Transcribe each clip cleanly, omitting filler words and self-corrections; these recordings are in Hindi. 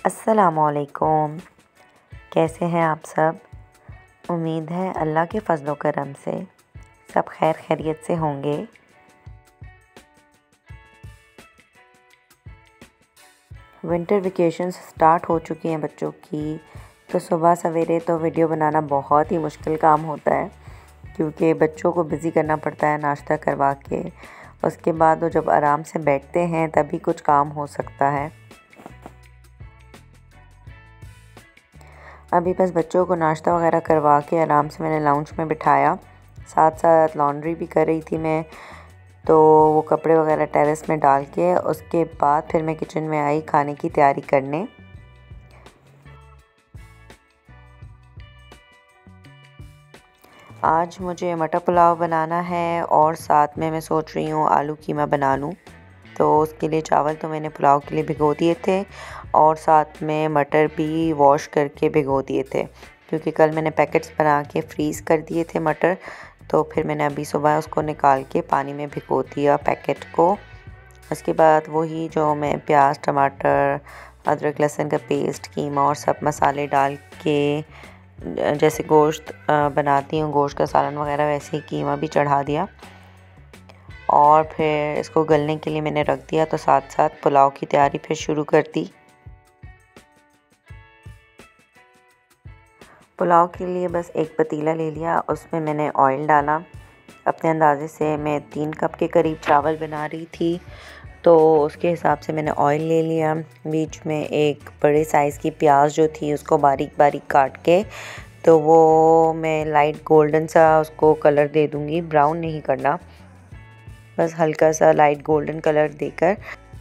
अस्सलामुअलैकुम। कैसे हैं आप सब? उम्मीद है अल्लाह के फजलो करम से सब खैर खैरियत से होंगे। विंटर वेकेशंस स्टार्ट हो चुकी हैं बच्चों की, तो सुबह सवेरे तो वीडियो बनाना बहुत ही मुश्किल काम होता है, क्योंकि बच्चों को बिज़ी करना पड़ता है नाश्ता करवा के। उसके बाद वो जब आराम से बैठते हैं तभी कुछ काम हो सकता है। अभी बस बच्चों को नाश्ता वगैरह करवा के आराम से मैंने लाउंज में बिठाया। साथ साथ लॉन्ड्री भी कर रही थी मैं, तो वो कपड़े वगैरह टेरेस में डाल के उसके बाद फिर मैं किचन में आई खाने की तैयारी करने। आज मुझे मटर पुलाव बनाना है और साथ में मैं सोच रही हूँ आलू कीमा बना लूँ। तो उसके लिए चावल तो मैंने पुलाव के लिए भिगो दिए थे और साथ में मटर भी वॉश करके भिगो दिए थे, क्योंकि कल मैंने पैकेट्स बना के फ्रीज़ कर दिए थे मटर। तो फिर मैंने अभी सुबह उसको निकाल के पानी में भिगो दिया पैकेट को। उसके बाद वही जो मैं प्याज टमाटर अदरक लहसुन का पेस्ट कीमा और सब मसाले डाल के जैसे गोश्त बनाती हूँ, गोश्त का सालन वगैरह, वैसे ही कीमा भी चढ़ा दिया और फिर इसको गलने के लिए मैंने रख दिया। तो साथ साथ पुलाव की तैयारी फिर शुरू कर दी। पुलाव के लिए बस एक पतीला ले लिया, उसमें मैंने ऑयल डाला। अपने अंदाज़े से मैं 3 कप के करीब चावल बना रही थी, तो उसके हिसाब से मैंने ऑयल ले लिया। बीच में एक बड़े साइज़ की प्याज जो थी उसको बारीक बारीक काट के, तो वो मैं लाइट गोल्डन सा उसको कलर दे दूँगी, ब्राउन नहीं करना, बस हल्का सा लाइट गोल्डन कलर देकर।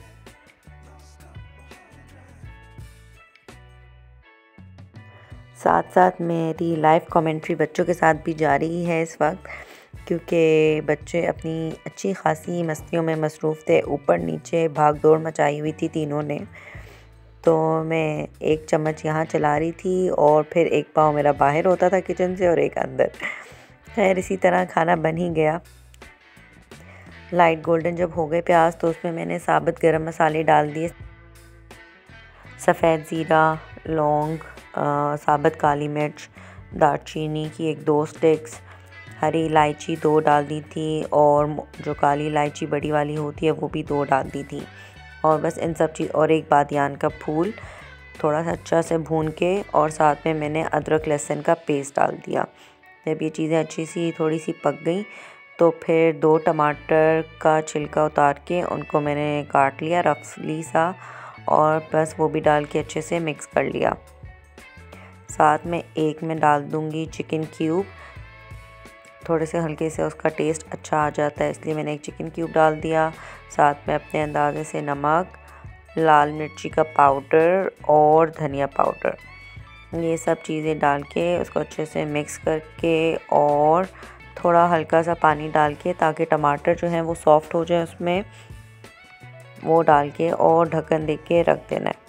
साथ साथ मेरी लाइव कमेंट्री बच्चों के साथ भी जारी है इस वक्त, क्योंकि बच्चे अपनी अच्छी खासी मस्तियों में मसरूफ़ थे। ऊपर नीचे भाग दौड़ मचाई हुई थी तीनों ने। तो मैं एक चम्मच यहाँ चला रही थी और फिर एक पाँव मेरा बाहर होता था किचन से और एक अंदर। खैर इसी तरह खाना बन ही गया। लाइट गोल्डन जब हो गए प्याज, तो उसमें मैंने साबुत गरम मसाले डाल दिए। सफ़ेद ज़ीरा, लौंग, साबुत काली मिर्च, दालचीनी की 1-2 स्टिक्स, हरी इलायची 2 डाल दी थी और जो काली इलायची बड़ी वाली होती है वो भी 2 डाल दी थी। और बस इन सब चीज़ और एक बादियान का फूल थोड़ा सा अच्छा से भून के, और साथ में मैंने अदरक लहसुन का पेस्ट डाल दिया। जब ये चीज़ें अच्छी सी थोड़ी सी पक गई, तो फिर 2 टमाटर का छिलका उतार के उनको मैंने काट लिया रफली सा, और बस वो भी डाल के अच्छे से मिक्स कर लिया। साथ में एक मैं डाल दूँगी चिकन क्यूब, थोड़े से हल्के से उसका टेस्ट अच्छा आ जाता है, इसलिए मैंने एक चिकन क्यूब डाल दिया। साथ में अपने अंदाजे से नमक, लाल मिर्ची का पाउडर और धनिया पाउडर, ये सब चीज़ें डाल के उसको अच्छे से मिक्स करके, और थोड़ा हल्का सा पानी डाल के ताकि टमाटर जो हैं वो सॉफ़्ट हो जाए उसमें, वो डाल के और ढक्कन दे के रख देना है।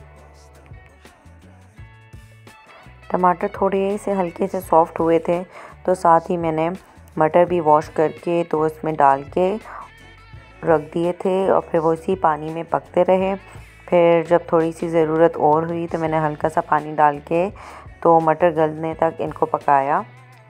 टमाटर थोड़े से हल्के से सॉफ़्ट हुए थे, तो साथ ही मैंने मटर भी वॉश करके तो उसमें डाल के रख दिए थे और फिर वो इसी पानी में पकते रहे। फिर जब थोड़ी सी ज़रूरत और हुई तो मैंने हल्का सा पानी डाल के तो मटर गलने तक इनको पकाया।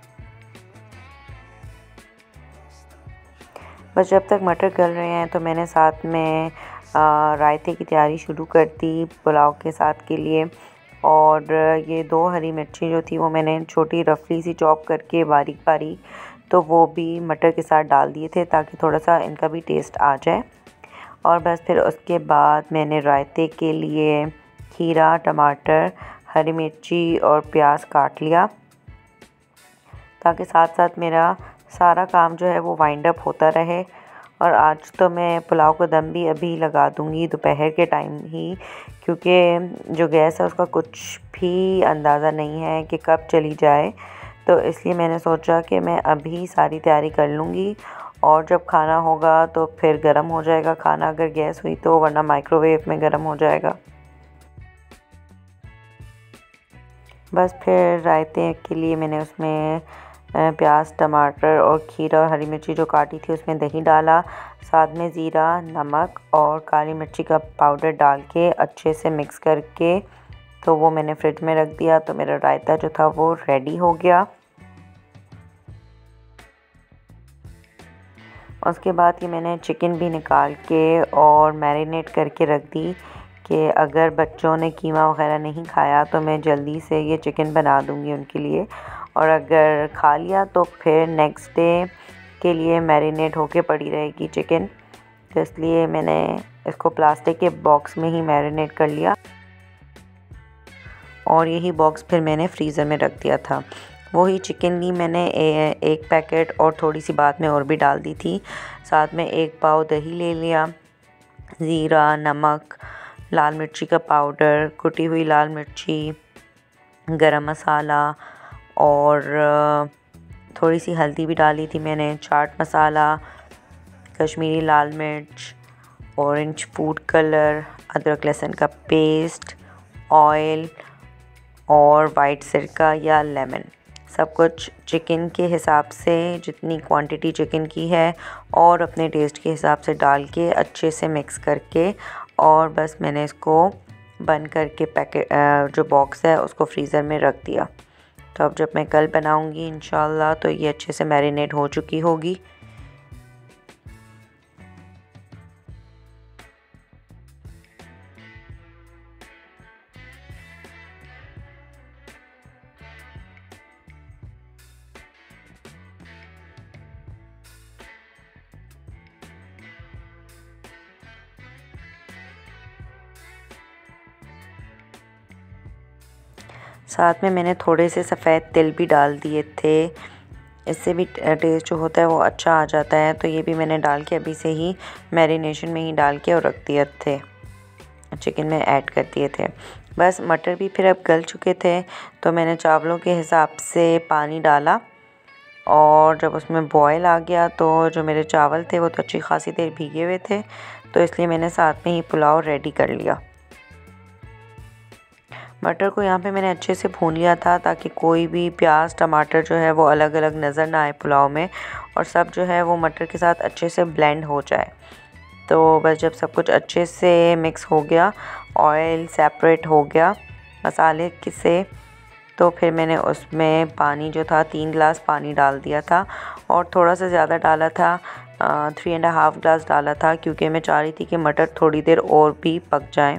बस जब तक मटर गल रहे हैं तो मैंने साथ में रायते की तैयारी शुरू कर दी पुलाव के साथ के लिए। और ये 2 हरी मिर्ची जो थी वो मैंने छोटी रफली सी चॉप करके बारीक बारीक, तो वो भी मटर के साथ डाल दिए थे ताकि थोड़ा सा इनका भी टेस्ट आ जाए। और बस फिर उसके बाद मैंने रायते के लिए खीरा, टमाटर, हरी मिर्ची और प्याज काट लिया, ताकि साथ साथ मेरा सारा काम जो है वो वाइंड अप होता रहे। और आज तो मैं पुलाव को दम भी अभी लगा दूँगी दोपहर के टाइम ही, क्योंकि जो गैस है उसका कुछ भी अंदाज़ा नहीं है कि कब चली जाए। तो इसलिए मैंने सोचा कि मैं अभी सारी तैयारी कर लूँगी, और जब खाना होगा तो फिर गर्म हो जाएगा खाना अगर गैस हुई तो, वरना माइक्रोवेव में गर्म हो जाएगा। बस फिर रायते के लिए मैंने उसमें प्याज, टमाटर और खीरा और हरी मिर्ची जो काटी थी उसमें दही डाला, साथ में ज़ीरा, नमक और काली मिर्ची का पाउडर डाल के अच्छे से मिक्स करके तो वो मैंने फ्रिज में रख दिया। तो मेरा रायता जो था वो रेडी हो गया। उसके बाद ये मैंने चिकन भी निकाल के और मैरिनेट करके रख दी कि अगर बच्चों ने कीमा वगैरह नहीं खाया तो मैं जल्दी से ये चिकन बना दूंगी उनके लिए, और अगर खा लिया तो फिर नेक्स्ट डे के लिए मैरिनेट होके पड़ी रहेगी चिकन। तो इसलिए मैंने इसको प्लास्टिक के बॉक्स में ही मैरिनेट कर लिया और यही बॉक्स फिर मैंने फ्रीज़र में रख दिया था। वही चिकन ली मैंने एक पैकेट और थोड़ी सी बाद में और भी डाल दी थी। साथ में 1 पाव दही ले लिया, ज़ीरा, नमक, लाल मिर्ची का पाउडर, कुटी हुई लाल मिर्ची, गरम मसाला और थोड़ी सी हल्दी भी डाली थी मैंने, चाट मसाला, कश्मीरी लाल मिर्च, ऑरेंज फूड कलर, अदरक लहसुन का पेस्ट, ऑयल और वाइट सिरका या लेमन। सब कुछ चिकन के हिसाब से, जितनी क्वांटिटी चिकन की है और अपने टेस्ट के हिसाब से डाल के अच्छे से मिक्स करके, और बस मैंने इसको बंद करके पैकेट जो बॉक्स है उसको फ्रीज़र में रख दिया। तो अब जब मैं कल बनाऊंगी इंशाल्लाह तो ये अच्छे से मैरिनेट हो चुकी होगी। साथ में मैंने थोड़े से सफ़ेद तिल भी डाल दिए थे, इससे भी टेस्ट जो होता है वो अच्छा आ जाता है। तो ये भी मैंने डाल के अभी से ही मैरिनेशन में ही डाल के और रख दिए थे, चिकन में ऐड कर दिए थे। बस मटर भी फिर अब गल चुके थे तो मैंने चावलों के हिसाब से पानी डाला, और जब उसमें बॉयल आ गया तो जो मेरे चावल थे वो तो अच्छी खासी देर भीगे हुए थे, तो इसलिए मैंने साथ में ही पुलाव रेडी कर लिया। मटर को यहाँ पे मैंने अच्छे से भून लिया था ताकि कोई भी प्याज टमाटर जो है वो अलग अलग नज़र ना आए पुलाव में, और सब जो है वो मटर के साथ अच्छे से ब्लेंड हो जाए। तो बस जब सब कुछ अच्छे से मिक्स हो गया, ऑयल सेपरेट हो गया मसाले से, तो फिर मैंने उसमें पानी जो था 3 गिलास पानी डाल दिया था, और थोड़ा सा ज़्यादा डाला था, 3.5 गिलास डाला था, क्योंकि मैं चाह रही थी कि मटर थोड़ी देर और भी पक जाएं।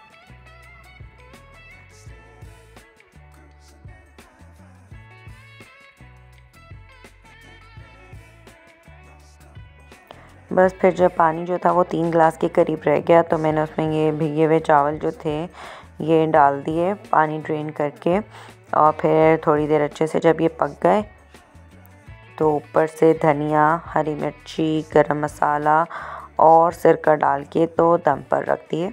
बस फिर जब पानी जो था वो 3 गिलास के करीब रह गया तो मैंने उसमें ये भीगे हुए चावल जो थे ये डाल दिए पानी ड्रेन करके, और फिर थोड़ी देर अच्छे से जब ये पक गए तो ऊपर से धनिया, हरी मिर्ची, गरम मसाला और सिरका डाल के तो दम पर रख दिए।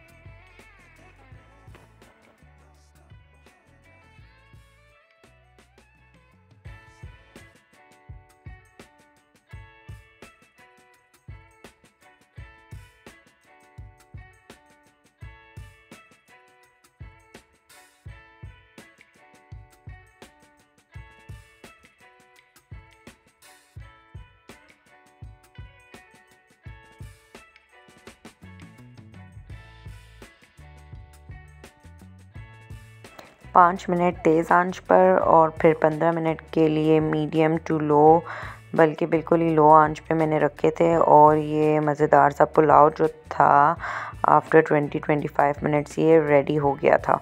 पाँच मिनट तेज़ आंच पर और फिर 15 मिनट के लिए मीडियम टू लो, बल्कि बिल्कुल ही लो आंच पे मैंने रखे थे, और ये मज़ेदार सा पुलाव जो था आफ्टर 20-25 मिनट्स ये रेडी हो गया था।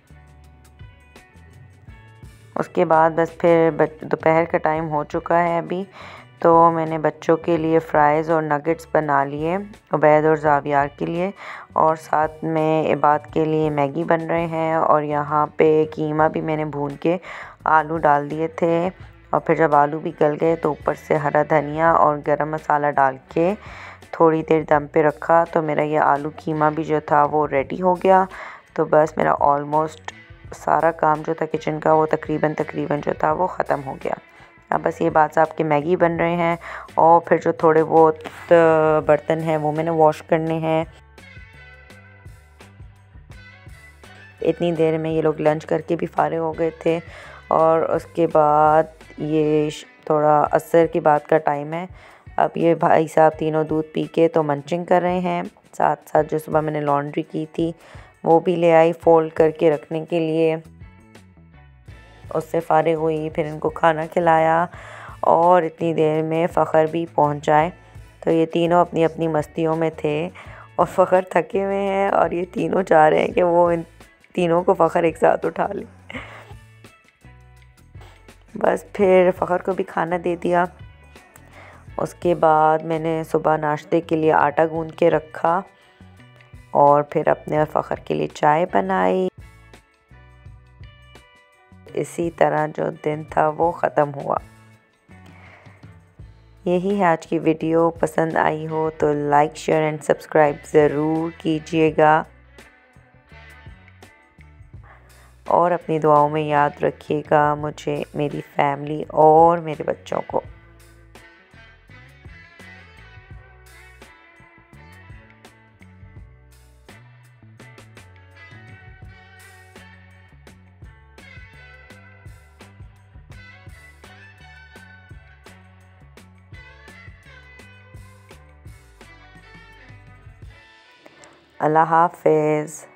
उसके बाद बस फिर दोपहर का टाइम हो चुका है अभी, तो मैंने बच्चों के लिए फ़्राइज़ और नगेट्स बना लिए, उबैद और ज़ावियार के लिए, और साथ में इबाद के लिए मैगी बन रहे हैं। और यहाँ पे कीमा भी मैंने भून के आलू डाल दिए थे, और फिर जब आलू भी गल गए तो ऊपर से हरा धनिया और गरम मसाला डाल के थोड़ी देर दम पे रखा। तो मेरा ये आलू कीमा भी जो था वो रेडी हो गया। तो बस मेरा ऑलमोस्ट सारा काम जो था किचन का वो तकरीबन जो था वो ख़त्म हो गया। अब बस ये बात साहब के मैगी बन रहे हैं, और फिर जो थोड़े बहुत बर्तन हैं वो मैंने वॉश करने हैं। इतनी देर में ये लोग लंच करके भी फारिग हो गए थे, और उसके बाद ये थोड़ा असर की बात का टाइम है। अब ये भाई साहब तीनों दूध पी के तो मंचिंग कर रहे हैं, साथ साथ जो सुबह मैंने लॉन्ड्री की थी वो भी ले आई फ़ोल्ड करके रखने के लिए। उससे फ़ारिग हुई, फिर इनको खाना खिलाया और इतनी देर में फ़खर भी पहुंच जाए। तो ये तीनों अपनी अपनी मस्तियों में थे और फ़खर थके हुए हैं और ये तीनों चाह रहे हैं कि वो इन तीनों को फ़खर एक साथ उठा ले। बस फिर फ़खर को भी खाना दे दिया। उसके बाद मैंने सुबह नाश्ते के लिए आटा गूंद के रखा और फिर अपने और फ़खर के लिए चाय बनाई। इसी तरह जो दिन था वो ख़त्म हुआ। यही है आज की वीडियो। पसंद आई हो तो लाइक शेयर एंड सब्सक्राइब ज़रूर कीजिएगा और अपनी दुआओं में याद रखिएगा मुझे, मेरी फैमिली और मेरे बच्चों को। अल्लाह हाफ़िज़।